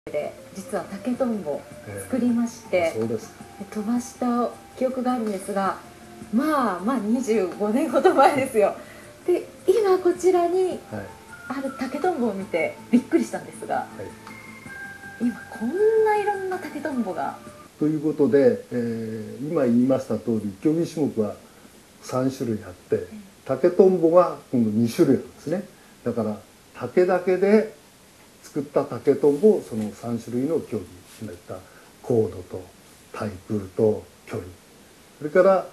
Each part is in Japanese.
で実は竹とんぼ作りまして、 そうです。 飛ばした記憶があるんですが、まあ25年ほど前ですよ。で今こちらにある竹とんぼを見てびっくりしたんですが、今こんないろんな竹とんぼが。 ということで、今言いました通り競技種目は3種類あって、竹とんぼが今度2種類あるんですね。だから竹だけで作った竹とんぼをその3種類の競技、そういった高度と対空と距離、それから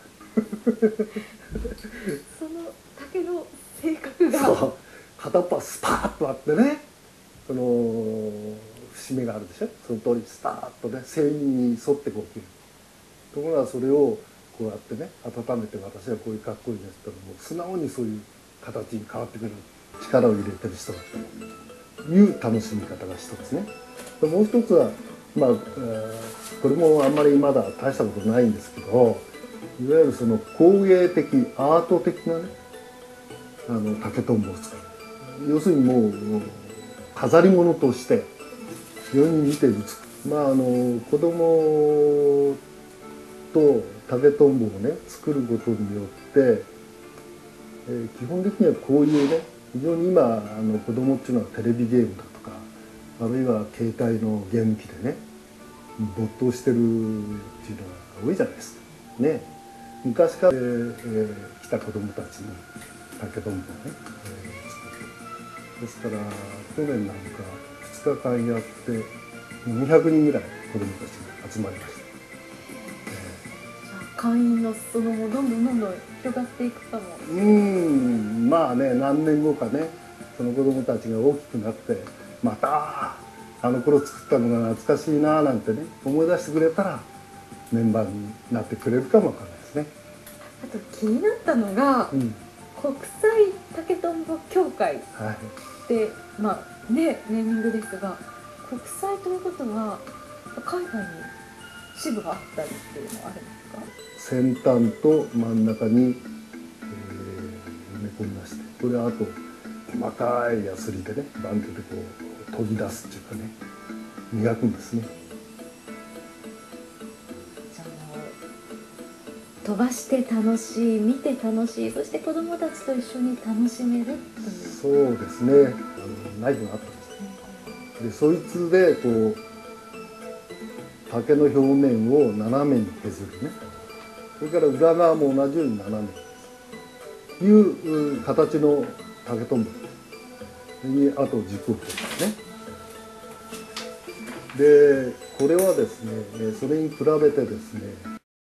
その竹の性格がそう片っぽはスパーッとあってね、その節目があるでしょ、その通りスパーッとね繊維に沿ってこう切る。ところがそれをこうやってね温めて、私はこういうかっこいいですって言ったらもう素直にそういう形に変わってくる力を入れてる人だという楽しみ方が一つね。もう一つはまあ、これもあんまりまだ大したことないんですけど、いわゆるその工芸的アート的なね竹とんぼを使う。要するにもう飾り物として世に見て美しい。子供と竹とんぼをね作ることによって、基本的にはこういうね非常に今子供っていうのはテレビゲームだとか、あるいは携帯のゲーム機でね没頭してるっていうのが多いじゃないですかね。昔から、来た子供たちに竹とんぼをね、作ってですから去年なんか2日間やって200人ぐらい子供たちが集まりました。 会員の裾野もどんどん広がっていくかも。 まあね、何年後かねその子供たちが大きくなってまたあの頃作ったのが懐かしいななんてね思い出してくれたらメンバーになってくれるかもわからないですね。 あと気になったのが、国際竹とんぼ協会って、まあねネーミングですが、国際ということは海外に支部があったりっていうのはあるんですか？ 先端と真ん中に、埋め込みまして、これはあと細かいヤスリでねバンテでこう研ぎ出すっていうかね磨くんですね。 飛ばして楽しい、見て楽しい、そして子どもたちと一緒に楽しめるという。 そうですね。ナイフがあったんですね。でそいつでこう竹の表面を斜めに削るね。それから裏側も同じように斜めに削るいう形の竹とんぼにあと軸を取るね。でこれはですねそれに比べてですね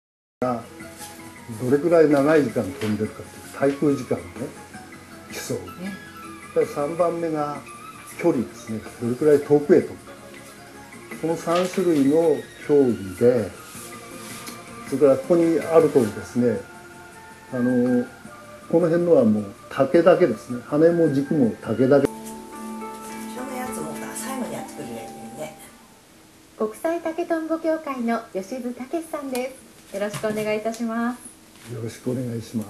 どれくらい長い時間飛んでるかという対空時間をね競う。で3番目が距離ですね、どれくらい遠くへ飛ぶか。この3種類の競技で、それからここにある通りですねこの辺のはもう竹だけですね。羽も軸も竹だけ。 そのやつも最後には作るやつにね。 国際竹とんぼ協会の吉津武さんです。よろしくお願いいたします。 よろしくお願いします。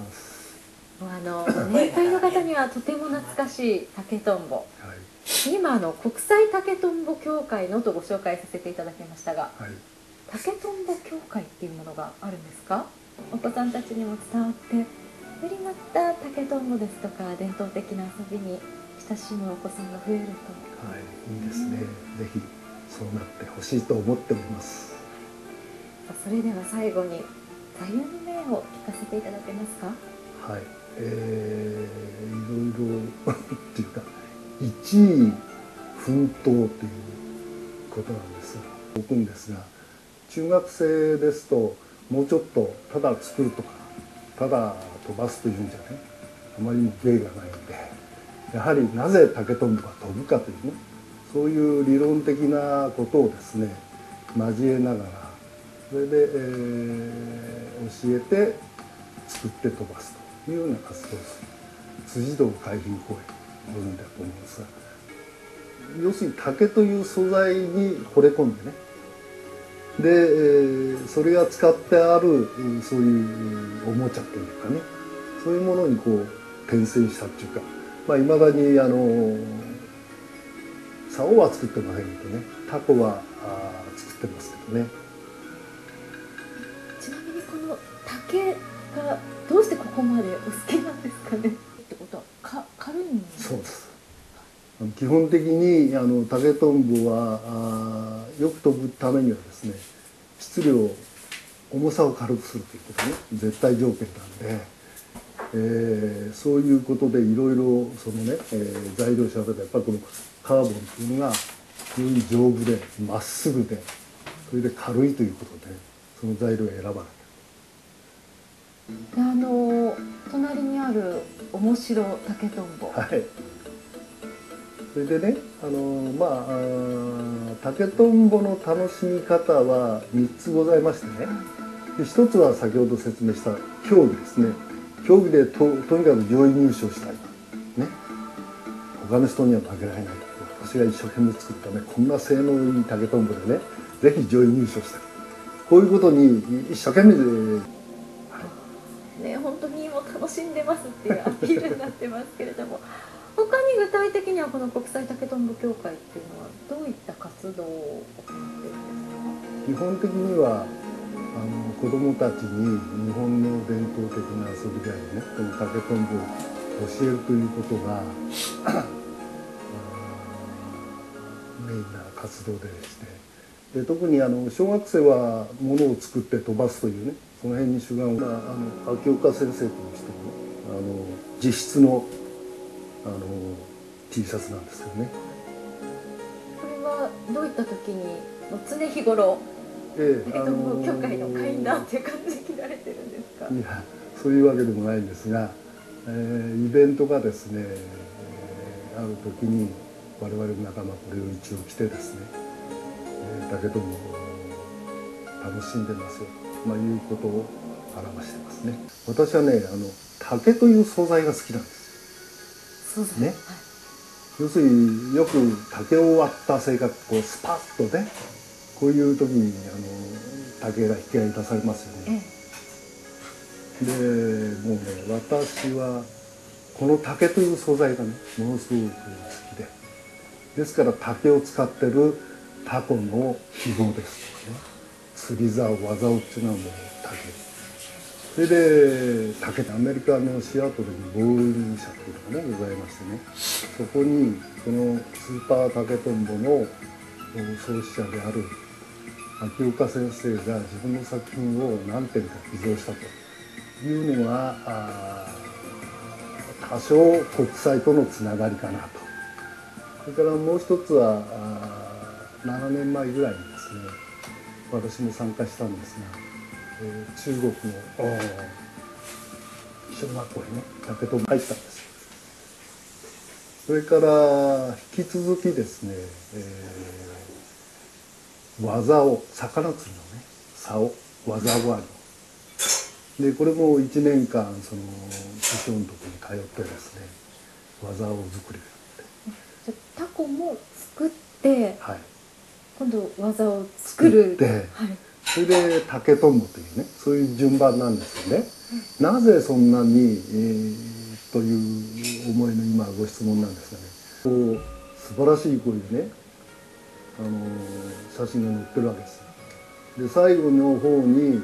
年配の方にはとても懐かしい竹とんぼ、今国際竹とんぼ協会のとご紹介させていただきましたが、竹とんぼ協会っていうものがあるんですか？お子さんたちにも伝わって、よりまた竹とんぼですとか伝統的な遊びに親しむお子さんが増えると。 いいですね。ぜひそうなってほしいと思っております。 それでは最後に座右の銘を聞かせていただけますか？ はい、いろいろっていうか一位奮闘ということなんですが、置くんですが、中学生ですともうちょっとただ作るとかただ飛ばすというんじゃねあまりに芸がないので、やはりなぜ竹とんぼが飛ぶかというね、そういう理論的なことをですね交えながら、それで、教えて作って飛ばすというような活動をする辻堂海浜公園ご存知だと思うんですが、要するに竹という素材に惚れ込んでね、で、それが使ってあるそういうおもちゃというかね、そういうものにこう転生したっていうか、いまだに竿は作ってませんけどね、 タコは作ってますけどね。 ちなみにこの竹がどうしてここまでお好きなんですかね。ってことは軽いんですか。 そうです。基本的に竹とんぼはよく飛ぶためにはですね、質量、重さを軽くするということね、絶対条件なんで、そういうことでいろいろそのね、材料調べたらやっぱりこのカーボンっていうのが非常に丈夫でまっすぐで、それで軽いということでその材料を選ばない。 隣にある面白竹とんぼ、 はい。それでね、竹とんぼの楽しみ方は3つございましてね、で1つは先ほど説明した競技ですね。競技でとにかく上位入賞したい、ね、他の人には負けられない。私が一生懸命作ったね、こんな性能いい竹とんぼでね、ぜひ上位入賞したい、こういうことに一生懸命で、 ね、本当にもう楽しんでますっていうアピールになってますけれども、他に具体的にはこの国際竹とんぼ協会っていうのはどういった活動を行っているんですか。 基本的には子どもたちに日本の伝統的な遊びであるね、この竹とんぼを教えるということがメインな活動でして、で特に小学生はものを作って飛ばすというね、その辺に主眼を秋岡先生という人のね、自筆のT シャツなんですけどね。 これはどういった時に常日頃竹とんぼ協会の会員だっていう感じで着られてるんですか。 いや、そういうわけでもないんですが、イベントがですね、ある時に我々の仲間これを一応着てですね、竹とんぼを楽しんでますよと、いうことを表してますね。私はね、竹という素材が好きなんです。 素材、 ね、 はい、 要するによく竹を割った性格、こうスパッとね、こういう時に竹が引き合い出されますよね。でもうね、私はこの竹という素材がね、ものすごく好きで、ですから竹を使ってるタコの紐ですとかね、釣り竿、技をっていうのはもう竹。それで竹でアメリカのシアトルにボーイング社っていうのがねございましてね、そこにこのスーパー竹とんぼの創始者である秋岡先生が自分の作品を何点か寄贈したというのが多少国際とのつながりかなと。それからもう一つは7年前ぐらいにですね、私も参加したんですが、中国の小学校にね竹とんぼ入ったんですよ。それから引き続きですね、技を魚釣りのね竿、技割りで、これも1年間その師匠のところに通ってですね、技を作りをやって、 タコも作って、 はい、 今度技を作るで、はい、それで竹とんぼというね、そういう順番なんですよね。なぜそんなに、という思いの今ご質問なんですがね、こう素晴らしいこういうね写真が載ってるわけです。で最後の方に、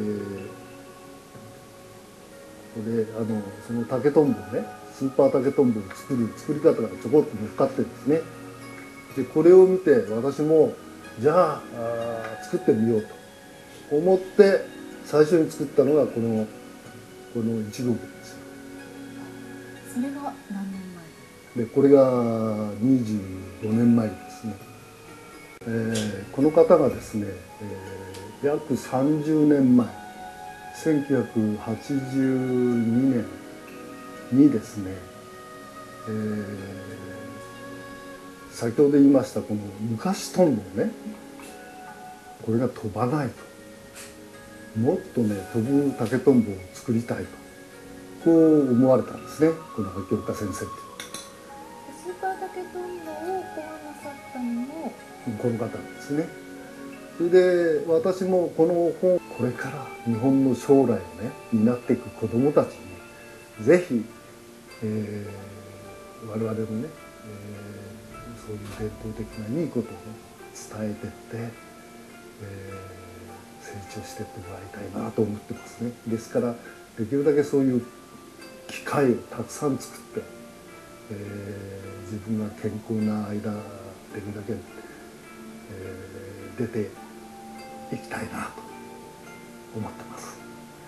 でその竹とんぼね、スーパー竹とんぼを作り方がちょこっと乗っかってですね、でこれを見て私もじゃあ作ってみようと思って最初に作ったのがこの1号機ですよ。 それが何年前で、これが25年前ですね。この方がですね、約30年前1982年にですね、先ほど言いましたこの昔とんぼね、これが飛ばないと、もっとね飛ぶ竹とんぼを作りたいと、こう思われたんですね、この秋岡先生って。 スーパー竹とんぼを考案なさったのもこの方ですね。それで私もこの本、これから日本の将来をね担っていく子どもたちにぜひ、我々のね、そういう伝統的ないいことをね伝えてって、成長していってもらいたいなと思ってますね。ですからできるだけそういう機会をたくさん作って、自分が健康な間できるだけ、出ていきたいなと思ってます。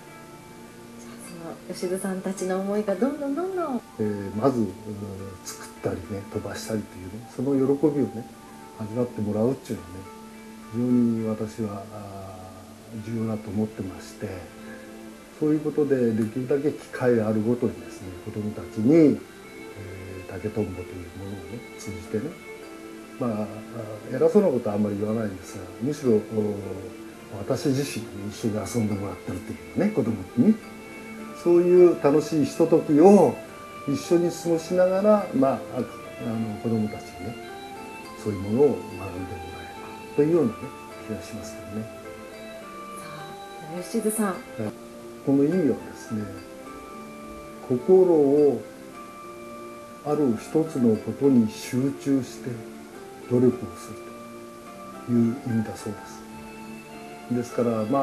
吉津さんたちの思いがどんどん、 まず作ったりね飛ばしたりというね、その喜びをね味わってもらうっていうのはね、非常に私は重要だと思ってまして、そういうことでできるだけ機会あるごとにですね、子どもたちに、竹とんぼというものをね通じてね、偉そうなことはあんまり言わないんですが、むしろ私自身に一緒に遊んでもらってるというね、子どもにそういう楽しいひとときを一緒に過ごしながら、子どもたちにねそういうものを学んでもらえばというようなね気がしますけどね。 さあ吉津さん、 この意味はですね、心をある一つのことに集中して努力をするという意味だそうです。ですから私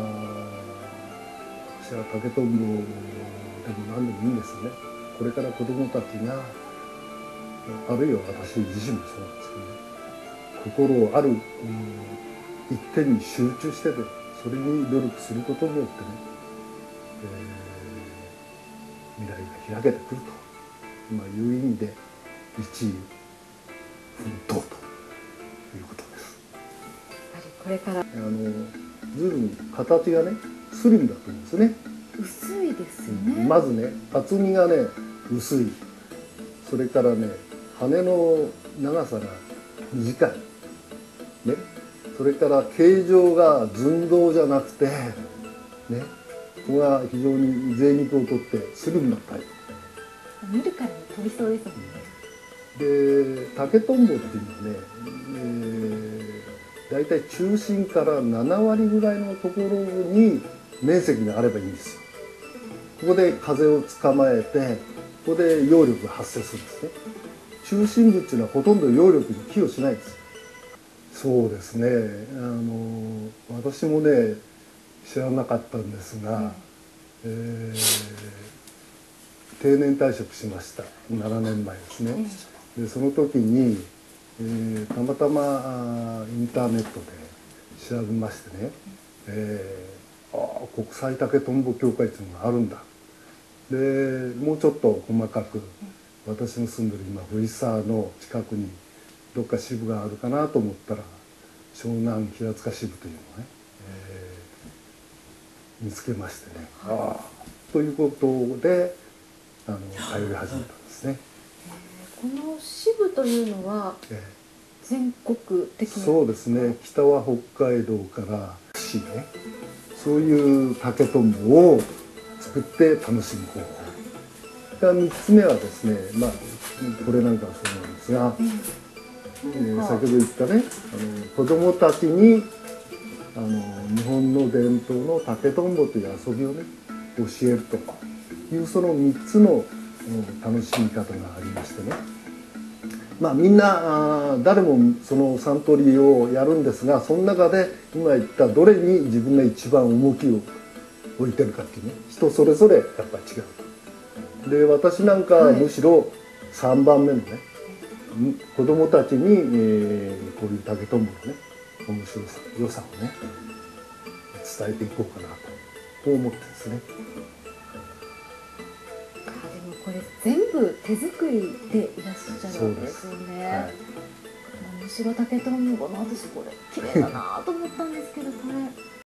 は竹とんぼでも何でもいいんですよね。これから子どもたちが、あるいは私自身もそうなんですけどね、心をある一点に集中してそれに努力することによってね、未来が開けてくるという意味で一位奮闘ということです。 これからずいぶん形がねスリムだと思うんですね。 薄いですよね。 まずね厚みがね薄い、それからね羽の長さが短い、ね、それから形状が寸胴じゃなくてね、ここが非常に贅肉をとってスリムなタイプ。 見るからに飛びそうですもんね。 で竹とんぼっていうのはね、だいたい中心から7割ぐらいのところに面積があればいいんですよ。ここで風を捕まえて、ここで揚力が発生するんですね。中心部っていうのはほとんど揚力に寄与しないんですよ。そうですね、私もね知らなかったんですが、定年退職しました。7年前ですね。でその時に、たまたまインターネットで調べましてね、国際竹とんぼ協会っていうのがあるんだ。でもうちょっと細かく、私の住んでる今藤沢の近くにどっか支部があるかなと思ったら、湘南平塚支部というのをね、見つけましてね、ということで通い始めたんですね。 この支部というのは全国的な、 そうですね、北は北海道から串ね、そういう竹とんぼを作って楽しむ方法。3つ目はですね、これなんかはそうなんですが、先ほど言ったね、子どもたちに日本の伝統の竹とんぼという遊びをね教えるという、その3つの楽しみ方がありましてね、みんな誰もその3通りをやるんですが、その中で今言ったどれに自分が一番重きを置いてるかっていうね、人それぞれやっぱり違う。で私なんかはむしろ3番目のね、子どもたちに、こういう竹とんぼのね面白さ良さをね伝えていこうかなと思ってですね。 でもこれ全部手作りでいらっしゃるわけですよね。むしろ竹とんぼの私これ綺麗だなと思ったんですけど、これ